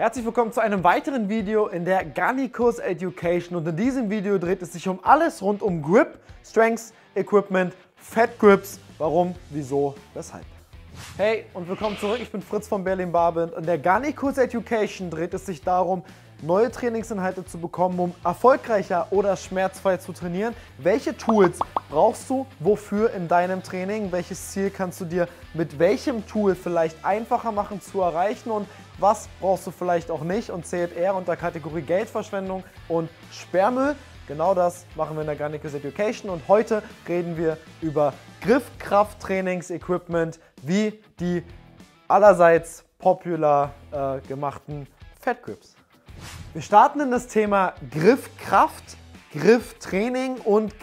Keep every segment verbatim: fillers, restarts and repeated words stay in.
Herzlich willkommen zu einem weiteren Video in der Garnicus Education und in diesem Video dreht es sich um alles rund um Grip, Strength, Equipment, Fat Grips, warum, wieso, weshalb. Hey und willkommen zurück, ich bin Fritz von Berlin Barbind. In der Garnicus Education dreht es sich darum, neue Trainingsinhalte zu bekommen, um erfolgreicher oder schmerzfrei zu trainieren. Welche Tools brauchst du wofür in deinem Training? Welches Ziel kannst du dir mit welchem Tool vielleicht einfacher machen zu erreichen und was brauchst du vielleicht auch nicht und zählt eher unter Kategorie Geldverschwendung und Sperrmüll? Genau das machen wir in der Garnicus Education und heute reden wir über Griffkraft-Trainings-Equipment wie die allerseits popular äh, gemachten Fat Grips. Wir starten in das Thema Griffkraft, Grifftraining und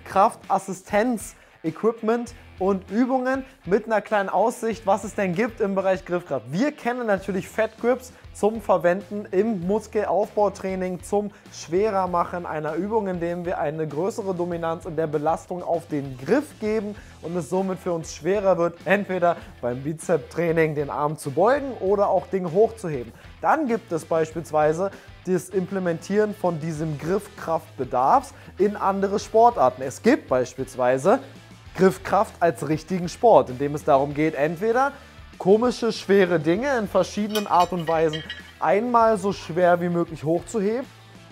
Griffkraftassistenz-Equipment und Übungen mit einer kleinen Aussicht, was es denn gibt im Bereich Griffkraft. Wir kennen natürlich Fat Grips zum Verwenden im Muskelaufbautraining, zum Schwerermachen einer Übung, indem wir eine größere Dominanz in der Belastung auf den Griff geben und es somit für uns schwerer wird, entweder beim Bizep-Training den Arm zu beugen oder auch Dinge hochzuheben. Dann gibt es beispielsweise das Implementieren von diesem Griffkraftbedarfs in andere Sportarten. Es gibt beispielsweise Griffkraft als richtigen Sport, in dem es darum geht, entweder komische, schwere Dinge in verschiedenen Art und Weisen einmal so schwer wie möglich hochzuheben.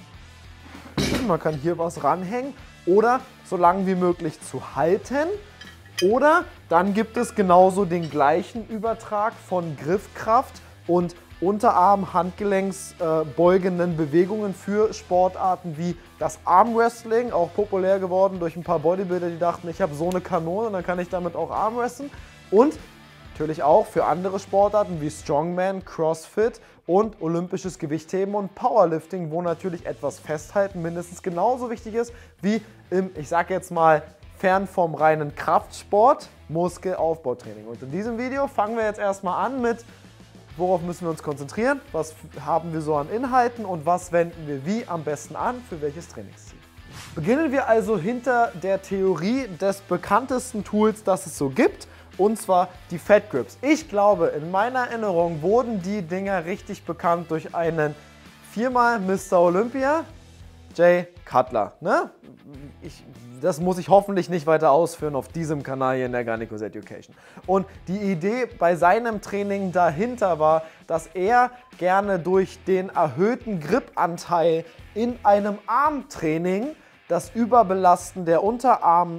Man kann hier was ranhängen oder so lang wie möglich zu halten. Oder dann gibt es genauso den gleichen Übertrag von Griffkraft und Unterarm-, Handgelenks äh, beugenden Bewegungen für Sportarten wie das Armwrestling, auch populär geworden durch ein paar Bodybuilder, die dachten, ich habe so eine Kanone und dann kann ich damit auch Armwrestlen. Und natürlich auch für andere Sportarten wie Strongman, Crossfit und olympisches Gewichtheben und Powerlifting, wo natürlich etwas festhalten mindestens genauso wichtig ist wie im, ich sage jetzt mal, fern vom reinen Kraftsport, Muskelaufbautraining. Und in diesem Video fangen wir jetzt erstmal an mit, worauf müssen wir uns konzentrieren, was haben wir so an Inhalten und was wenden wir wie am besten an, für welches Trainingsziel. Beginnen wir also hinter der Theorie des bekanntesten Tools, das es so gibt, und zwar die Fat Grips. Ich glaube, in meiner Erinnerung wurden die Dinger richtig bekannt durch einen viermal Mister Olympia, Jay Cutler. Ne? Ich, das muss ich hoffentlich nicht weiter ausführen auf diesem Kanal hier in der Garnicus Education. Und die Idee bei seinem Training dahinter war, dass er gerne durch den erhöhten Gripanteil in einem Armtraining das Überbelasten der Unterarme,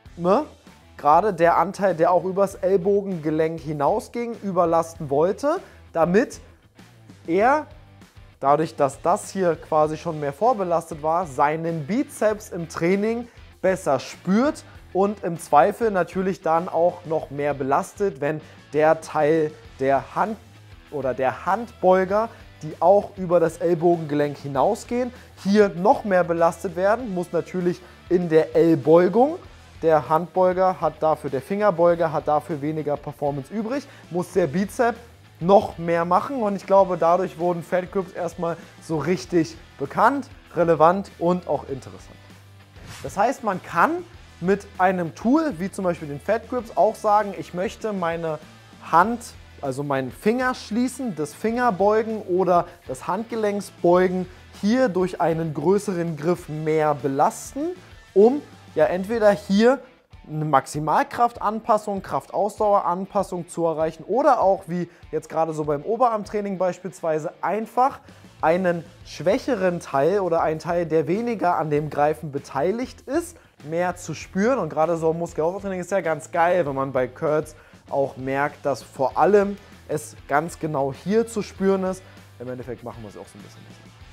gerade der Anteil, der auch übers Ellbogengelenk hinausging, überlasten wollte, damit er, dadurch, dass das hier quasi schon mehr vorbelastet war, seinen Bizeps im Training besser spürt und im Zweifel natürlich dann auch noch mehr belastet, wenn der Teil der Hand oder der Handbeuger, die auch über das Ellbogengelenk hinausgehen, hier noch mehr belastet werden, muss natürlich in der Ellbeugung. Der Handbeuger hat dafür, der Fingerbeuger hat dafür weniger Performance übrig, muss der Bizep noch mehr machen und ich glaube, dadurch wurden Fat Grips erstmal so richtig bekannt, relevant und auch interessant. Das heißt, man kann mit einem Tool wie zum Beispiel den Fat Grips auch sagen, ich möchte meine Hand, also meinen Finger schließen, das Fingerbeugen oder das Handgelenksbeugen hier durch einen größeren Griff mehr belasten, um ja entweder hier eine Maximalkraftanpassung, Kraftausdaueranpassung zu erreichen oder auch, wie jetzt gerade so beim Oberarmtraining beispielsweise, einfach einen schwächeren Teil oder einen Teil, der weniger an dem Greifen beteiligt ist, mehr zu spüren. Und gerade so im Muskelaufbautraining ist ja ganz geil, wenn man bei Curls auch merkt, dass vor allem es ganz genau hier zu spüren ist. Im Endeffekt machen wir es auch so ein bisschen.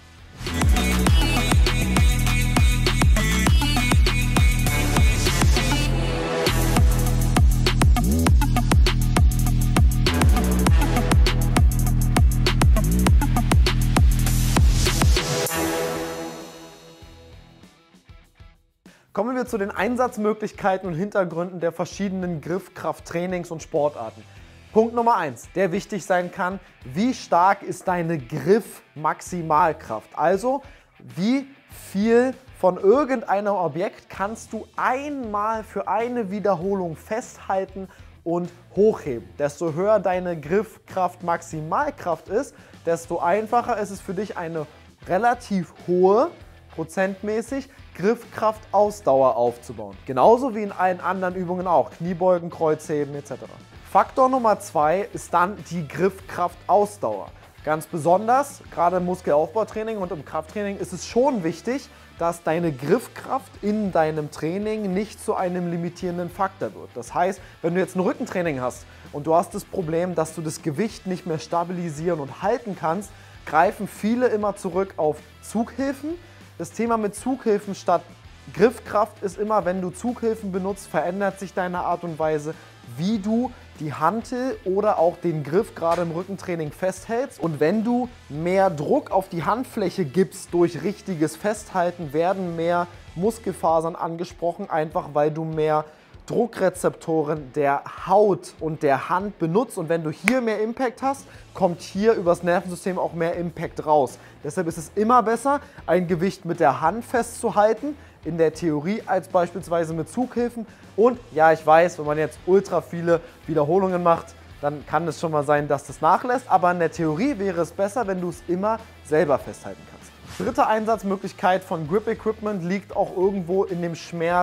Kommen wir zu den Einsatzmöglichkeiten und Hintergründen der verschiedenen Griffkrafttrainings und Sportarten. Punkt Nummer eins, der wichtig sein kann: Wie stark ist deine Griffmaximalkraft? Also, wie viel von irgendeinem Objekt kannst du einmal für eine Wiederholung festhalten und hochheben. Desto höher deine Griffkraft Maximalkraft ist, desto einfacher ist es für dich, eine relativ hohe, prozentmäßig, Griffkraft-Ausdauer aufzubauen. Genauso wie in allen anderen Übungen auch, Kniebeugen, Kreuzheben et cetera. Faktor Nummer zwei ist dann die Griffkraft-Ausdauer. Ganz besonders, gerade im Muskelaufbautraining und im Krafttraining ist es schon wichtig, dass deine Griffkraft in deinem Training nicht zu einem limitierenden Faktor wird. Das heißt, wenn du jetzt ein Rückentraining hast und du hast das Problem, dass du das Gewicht nicht mehr stabilisieren und halten kannst, greifen viele immer zurück auf Zughilfen. Das Thema mit Zughilfen statt Griffkraft ist immer, wenn du Zughilfen benutzt, verändert sich deine Art und Weise, wie du die Hantel oder auch den Griff gerade im Rückentraining festhältst. Und wenn du mehr Druck auf die Handfläche gibst durch richtiges Festhalten, werden mehr Muskelfasern angesprochen, einfach weil du mehr Druckrezeptoren der Haut und der Hand benutzt. Und wenn du hier mehr Impact hast, kommt hier übers Nervensystem auch mehr Impact raus. Deshalb ist es immer besser, ein Gewicht mit der Hand festzuhalten, in der Theorie als beispielsweise mit Zughilfen. Und ja, ich weiß, wenn man jetzt ultra viele Wiederholungen macht, dann kann es schon mal sein, dass das nachlässt. Aber in der Theorie wäre es besser, wenn du es immer selber festhalten kannst. Dritte Einsatzmöglichkeit von Grip Equipment liegt auch irgendwo in dem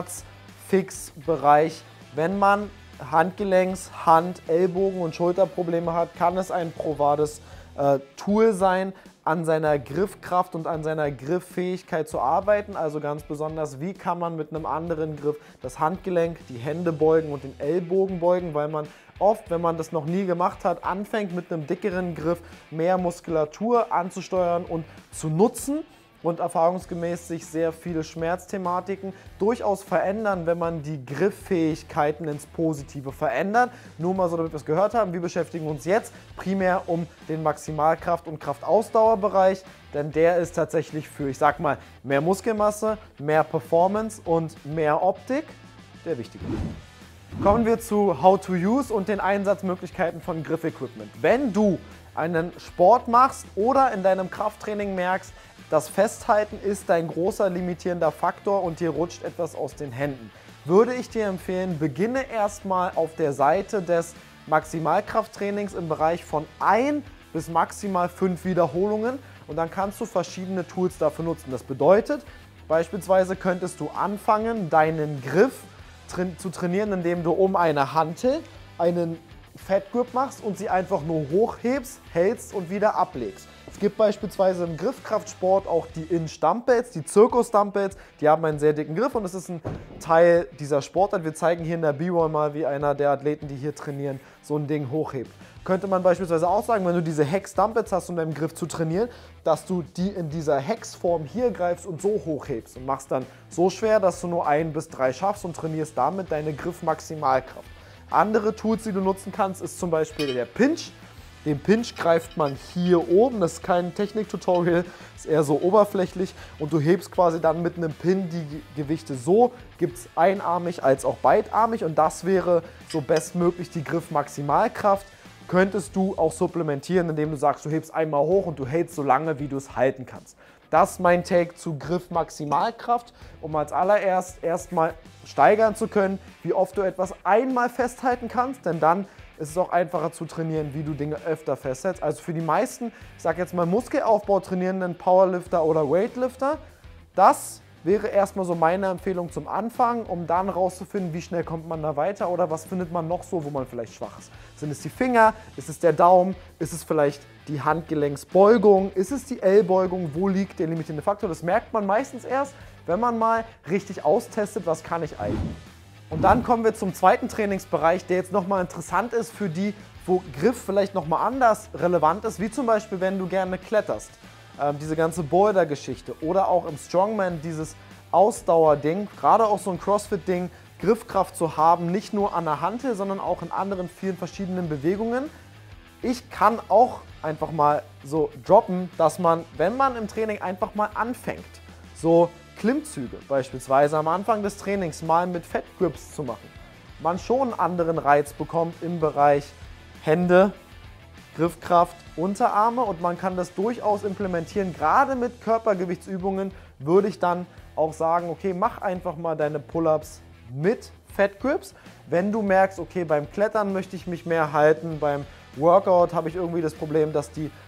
Schmerzfix-Bereich. Wenn man Handgelenks-, Hand-, Ellbogen- und Schulterprobleme hat, kann es ein probates äh, Tool sein, an seiner Griffkraft und an seiner Grifffähigkeit zu arbeiten. Also ganz besonders, wie kann man mit einem anderen Griff das Handgelenk, die Hände beugen und den Ellbogen beugen, weil man oft, wenn man das noch nie gemacht hat, anfängt mit einem dickeren Griff mehr Muskulatur anzusteuern und zu nutzen. Und erfahrungsgemäß sich sehr viele Schmerzthematiken durchaus verändern, wenn man die Grifffähigkeiten ins Positive verändert. Nur mal so, damit wir es gehört haben, wir beschäftigen uns jetzt primär um den Maximalkraft- und Kraftausdauerbereich, denn der ist tatsächlich für, ich sag mal, mehr Muskelmasse, mehr Performance und mehr Optik der wichtige. Kommen wir zu How to Use und den Einsatzmöglichkeiten von Grip Equipment. Wenn du einen Sport machst oder in deinem Krafttraining merkst, das Festhalten ist dein großer limitierender Faktor und dir rutscht etwas aus den Händen, würde ich dir empfehlen, beginne erstmal auf der Seite des Maximalkrafttrainings im Bereich von ein bis maximal fünf Wiederholungen und dann kannst du verschiedene Tools dafür nutzen. Das bedeutet, beispielsweise könntest du anfangen, deinen Griff tra- zu trainieren, indem du um eine Hantel einen Fat Grip machst und sie einfach nur hochhebst, hältst und wieder ablegst. Es gibt beispielsweise im Griffkraftsport auch die In-Stumbbells, die Zirkus-Stumbbells, die haben einen sehr dicken Griff und es ist ein Teil dieser Sportart. Wir zeigen hier in der B-Roll mal, wie einer der Athleten, die hier trainieren, so ein Ding hochhebt. Könnte man beispielsweise auch sagen, wenn du diese Hex-Stumbbells hast, um deinen Griff zu trainieren, dass du die in dieser Hex-Form hier greifst und so hochhebst und machst dann so schwer, dass du nur ein bis drei schaffst und trainierst damit deine Griff-Maximalkraft. Andere Tools, die du nutzen kannst, ist zum Beispiel der Pinch. Den Pinch greift man hier oben, das ist kein Technik-Tutorial, ist eher so oberflächlich und du hebst quasi dann mit einem Pin die Gewichte so, gibt es einarmig als auch beidarmig und das wäre so bestmöglich die Griff-Maximalkraft. Könntest du auch supplementieren, indem du sagst, du hebst einmal hoch und du hältst so lange, wie du es halten kannst. Das ist mein Take zu Griff-Maximalkraft, um als allererst erstmal steigern zu können, wie oft du etwas einmal festhalten kannst, denn dann ist es auch einfacher zu trainieren, wie du Dinge öfter festhältst. Also für die meisten, ich sage jetzt mal Muskelaufbau trainierenden Powerlifter oder Weightlifter, das wäre erstmal so meine Empfehlung zum Anfang, um dann rauszufinden, wie schnell kommt man da weiter oder was findet man noch so, wo man vielleicht schwach ist. Sind es die Finger? Ist es der Daumen? Ist es vielleicht die Handgelenksbeugung? Ist es die Ellbeugung? Wo liegt der limitierende Faktor? Das merkt man meistens erst, wenn man mal richtig austestet, was kann ich eigentlich. Und dann kommen wir zum zweiten Trainingsbereich, der jetzt nochmal interessant ist für die, wo Griff vielleicht nochmal anders relevant ist, wie zum Beispiel, wenn du gerne kletterst. Ähm, diese ganze Boulder-Geschichte oder auch im Strongman dieses Ausdauer-Ding, gerade auch so ein Crossfit-Ding, Griffkraft zu haben, nicht nur an der Hantel, sondern auch in anderen vielen verschiedenen Bewegungen. Ich kann auch einfach mal so droppen, dass man, wenn man im Training einfach mal anfängt, so Klimmzüge beispielsweise am Anfang des Trainings mal mit Fat Grips zu machen, man schon einen anderen Reiz bekommt im Bereich Hände, Griffkraft, Unterarme und man kann das durchaus implementieren. Gerade mit Körpergewichtsübungen würde ich dann auch sagen, okay, mach einfach mal deine Pull-ups mit Fat Grips. Wenn du merkst, okay, beim Klettern möchte ich mich mehr halten, beim Workout habe ich irgendwie das Problem, dass die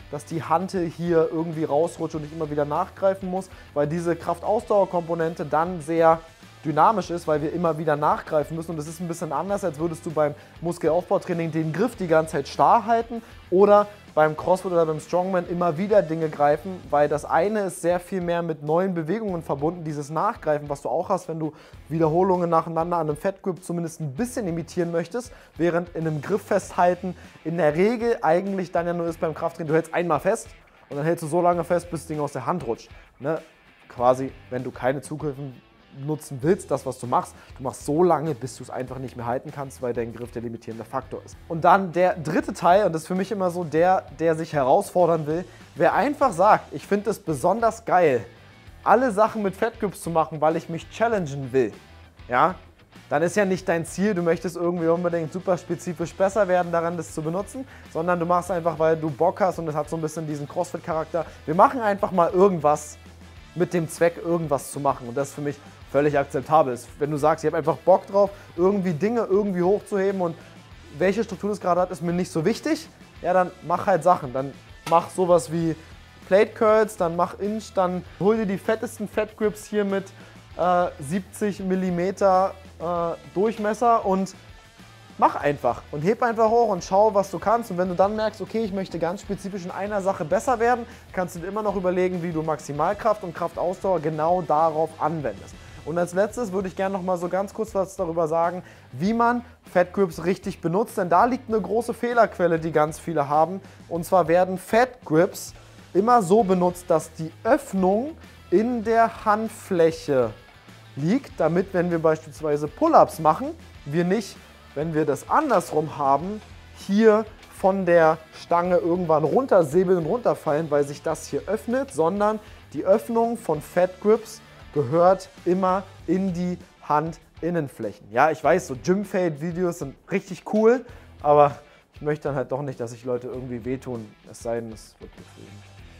dass die Hantel hier irgendwie rausrutscht und ich immer wieder nachgreifen muss, weil diese Kraftausdauerkomponente dann sehr dynamisch ist, weil wir immer wieder nachgreifen müssen und das ist ein bisschen anders, als würdest du beim Muskelaufbautraining den Griff die ganze Zeit starr halten oder beim Crossfit oder beim Strongman immer wieder Dinge greifen, weil das eine ist sehr viel mehr mit neuen Bewegungen verbunden, dieses Nachgreifen, was du auch hast, wenn du Wiederholungen nacheinander an einem Fat Grip zumindest ein bisschen imitieren möchtest, während in einem Griff festhalten in der Regel eigentlich dann ja nur ist beim Krafttraining, du hältst einmal fest und dann hältst du so lange fest, bis das Ding aus der Hand rutscht. Ne? Quasi, wenn du keine Zugriffe nutzen willst, das, was du machst, du machst so lange, bis du es einfach nicht mehr halten kannst, weil dein Griff der limitierende Faktor ist. Und dann der dritte Teil, und das ist für mich immer so der, der sich herausfordern will, wer einfach sagt, ich finde es besonders geil, alle Sachen mit Fat Grips zu machen, weil ich mich challengen will, ja, dann ist ja nicht dein Ziel, du möchtest irgendwie unbedingt super spezifisch besser werden daran, das zu benutzen, sondern du machst einfach, weil du Bock hast und es hat so ein bisschen diesen Crossfit-Charakter. Wir machen einfach mal irgendwas mit dem Zweck, irgendwas zu machen und das ist für mich völlig akzeptabel ist. Wenn du sagst, ich habe einfach Bock drauf, irgendwie Dinge irgendwie hochzuheben und welche Struktur das gerade hat, ist mir nicht so wichtig, ja, dann mach halt Sachen. Dann mach sowas wie Plate Curls, dann mach Inch, dann hol dir die fettesten Fat Grips hier mit äh, siebzig Millimeter äh, Durchmesser und mach einfach und heb einfach hoch und schau, was du kannst. Und wenn du dann merkst, okay, ich möchte ganz spezifisch in einer Sache besser werden, kannst du dir immer noch überlegen, wie du Maximalkraft und Kraftausdauer genau darauf anwendest. Und als letztes würde ich gerne noch mal so ganz kurz was darüber sagen, wie man Fat Grips richtig benutzt, denn da liegt eine große Fehlerquelle, die ganz viele haben. Und zwar werden Fat Grips immer so benutzt, dass die Öffnung in der Handfläche liegt, damit, wenn wir beispielsweise Pull-ups machen, wir nicht, wenn wir das andersrum haben, hier von der Stange irgendwann runtersäbeln und runterfallen, weil sich das hier öffnet, sondern die Öffnung von Fat Grips gehört immer in die Handinnenflächen. Ja, ich weiß, so Gym-Fade-Videos sind richtig cool, aber ich möchte dann halt doch nicht, dass sich Leute irgendwie wehtun, es sei denn, es wird gefilmt.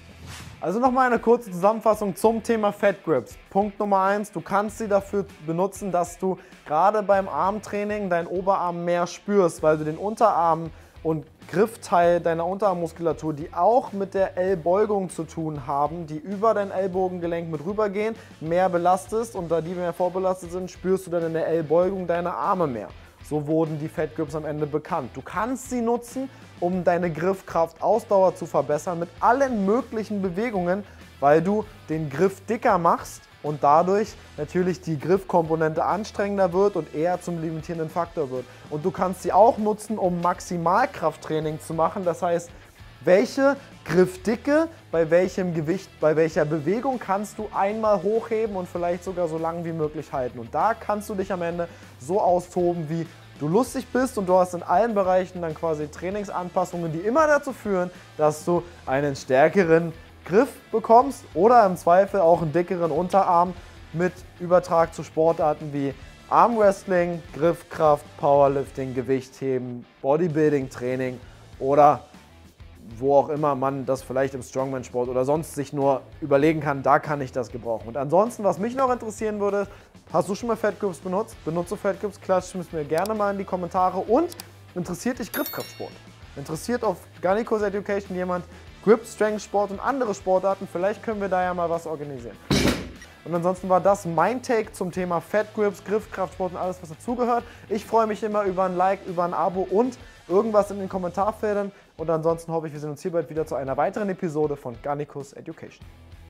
Also nochmal eine kurze Zusammenfassung zum Thema Fat Grips. Punkt Nummer eins, du kannst sie dafür benutzen, dass du gerade beim Armtraining deinen Oberarm mehr spürst, weil du den Unterarm und Griffteil deiner Unterarmmuskulatur, die auch mit der Ellbeugung zu tun haben, die über dein Ellbogengelenk mit rübergehen, mehr belastest und da die mehr vorbelastet sind, spürst du dann in der Ellbeugung deine Arme mehr. So wurden die Fat Grips am Ende bekannt. Du kannst sie nutzen, um deine Griffkraft, Ausdauer zu verbessern mit allen möglichen Bewegungen, weil du den Griff dicker machst und dadurch natürlich die Griffkomponente anstrengender wird und eher zum limitierenden Faktor wird. Und du kannst sie auch nutzen, um Maximalkrafttraining zu machen. Das heißt, welche Griffdicke bei welchem Gewicht, bei welcher Bewegung kannst du einmal hochheben und vielleicht sogar so lang wie möglich halten. Und da kannst du dich am Ende so austoben, wie du lustig bist und du hast in allen Bereichen dann quasi Trainingsanpassungen, die immer dazu führen, dass du einen stärkeren Griff bekommst oder im Zweifel auch einen dickeren Unterarm mit Übertrag zu Sportarten wie Armwrestling, Griffkraft, Powerlifting, Gewichtheben, Bodybuilding-Training oder wo auch immer man das vielleicht im Strongman-Sport oder sonst sich nur überlegen kann, da kann ich das gebrauchen. Und ansonsten, was mich noch interessieren würde, hast du schon mal Fat Grips benutzt? Benutze Fat Grips? Klatsch es mir gerne mal in die Kommentare. Und interessiert dich Griffkraftsport? Interessiert auf Ganikos Education jemand Grip, Strength Sport und andere Sportarten? Vielleicht können wir da ja mal was organisieren. Und ansonsten war das mein Take zum Thema Fat Grips, Griffkraftsport und alles, was dazugehört. Ich freue mich immer über ein Like, über ein Abo und irgendwas in den Kommentarfeldern. Und ansonsten hoffe ich, wir sehen uns hier bald wieder zu einer weiteren Episode von Ganikos Education.